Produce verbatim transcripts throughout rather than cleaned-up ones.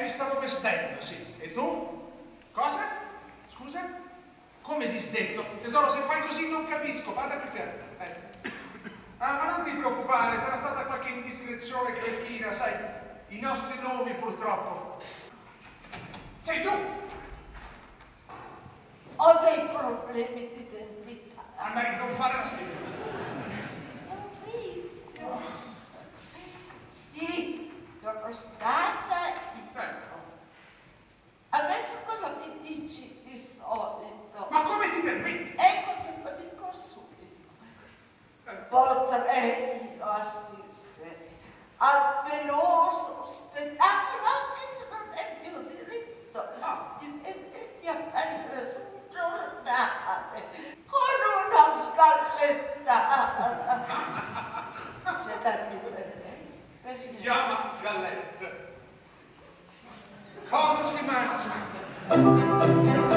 stavo vestendo, sì. E tu? Cosa? Scusa? Come disdetto? Tesoro, se fai così non capisco, vada più piano. Eh. Ah, ma non ti preoccupare, sarà stata qualche indiscrezione cretina, sai, i nostri nomi purtroppo. Sei tu! Ho dei problemi di identità. A me non fare la spesa. È un vizio. Sì, sono stata in... Adesso cosa mi dici di solito? Ma come ti permetti? Ecco, te lo dico subito. Potrei io assistere al penoso spettacolo, anche se non è mio diritto, di vederti apparire su un giornale con una scallettata. C'è da ridere. Si chiama Gallette. Cosa si mangia?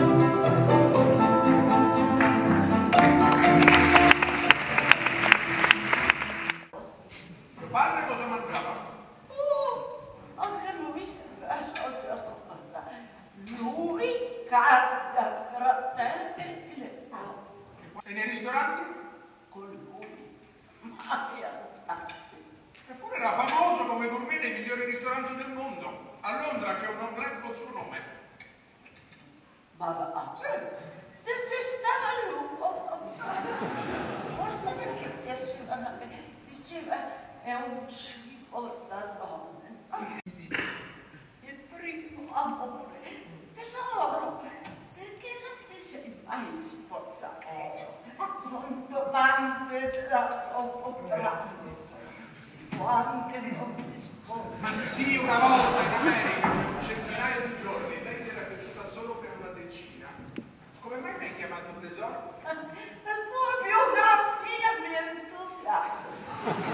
Tuo padre cosa mangiava? Oh, anche lui si fa solita cosa. Lui carne al gratin e il filetto. E nei ristoranti? Con lui mai andati. Eppure era famoso come gourmet nei migliori ristoranti del mondo. A Londra c'è un omelette col suo nome. Ma va, Sì. detestava l'uomo. Forse perché piaceva a me. Diceva, è un cibo da donne. Il primo amore. Tesoro, perché non ti sei mai sposato? Sono domande da troppo pranzo. Si può anche non rispondere. Ma sì, una volta in America, un centinaio di giorni, lei mi era piaciuta solo per una decina. Come mai mi hai chiamato tesoro? La tua biografia mi entusiasma.